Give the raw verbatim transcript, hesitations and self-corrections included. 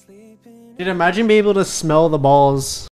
Dude, imagine being able to smell the balls.